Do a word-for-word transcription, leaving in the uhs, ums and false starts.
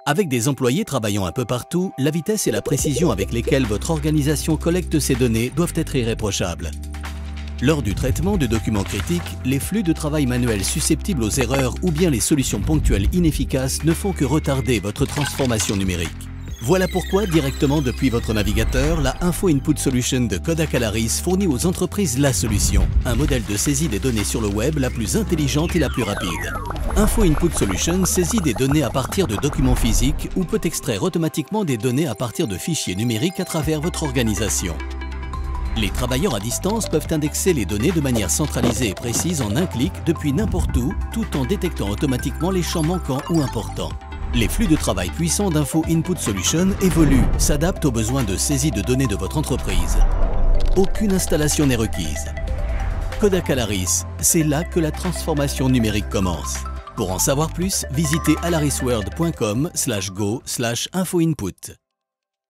Avec des employés travaillant un peu partout, la vitesse et la précision avec lesquelles votre organisation collecte ces données doivent être irréprochables. Lors du traitement de documents critiques, les flux de travail manuels susceptibles aux erreurs ou bien les solutions ponctuelles inefficaces ne font que retarder votre transformation numérique. Voilà pourquoi, directement depuis votre navigateur, la Info Input Solution de Kodak Alaris fournit aux entreprises la solution, un modèle de saisie des données sur le web la plus intelligente et la plus rapide. Info Input Solution saisit des données à partir de documents physiques ou peut extraire automatiquement des données à partir de fichiers numériques à travers votre organisation. Les travailleurs à distance peuvent indexer les données de manière centralisée et précise en un clic depuis n'importe où, tout en détectant automatiquement les champs manquants ou importants. Les flux de travail puissants d'Info Input Solution évoluent, s'adaptent aux besoins de saisie de données de votre entreprise. Aucune installation n'est requise. Kodak Alaris, c'est là que la transformation numérique commence. Pour en savoir plus, visitez alarisworld point com slash go slash infoinput.